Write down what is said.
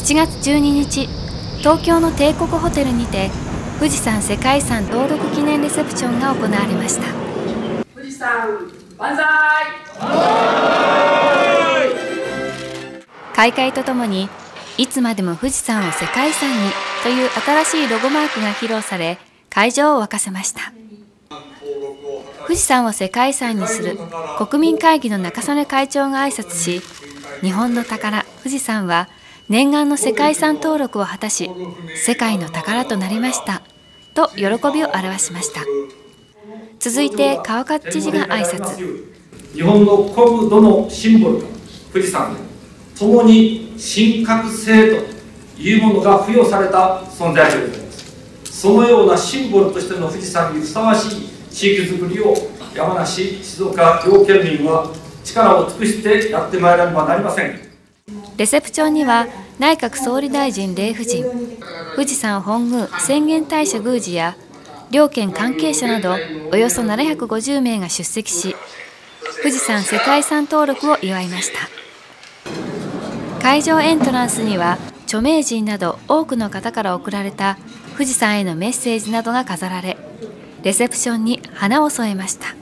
7月12日、東京の帝国ホテルにて富士山世界遺産登録記念レセプションが行われました。 富士山万歳！ 開会とともにいつまでも富士山を世界遺産にという新しいロゴマークが披露され、会場を沸かせました。富士山を世界遺産にする国民会議の中曽根会長が挨拶し、日本の宝富士山は念願の世界遺産登録を果たし、世界の宝となりましたと喜びを表しました。続いて川勝知事が挨拶。 日本の国土のシンボル富士山で共に神格性というものが付与された存在でございます。そのようなシンボルとしての富士山にふさわしい地域づくりを山梨、静岡両県民は力を尽くしてやってまいらねばなりません。 レセプションには内閣総理大臣令夫人、富士山本宮浅間大社宮司や両県関係者などおよそ750名が出席し、富士山世界遺産登録を祝いました。会場エントランスには著名人など多くの方から贈られた富士山へのメッセージなどが飾られ、レセプションに花を添えました。